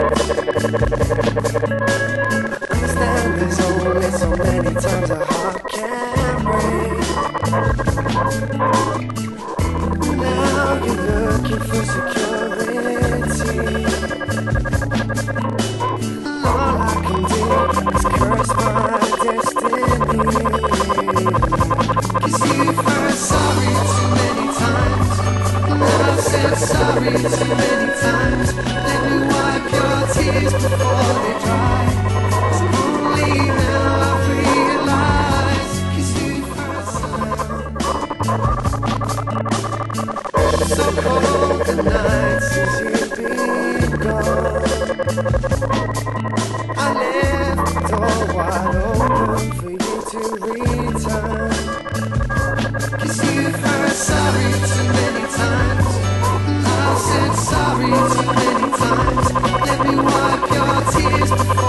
Understand there's only so many times a heart can break. Now you're looking for security. And all I can do is curse my destiny. 'Cause you've heard sorry too many times, and I've said sorry too many times. Let me wipe your tears before they dry. 'Cause only now I realize. 'Cause you've heard so cold the night since you've been gone. I left the door wide open for you to return. 'Cause you've heard sorry too many times, and I've said sorry too many times. Let me wipe your tears before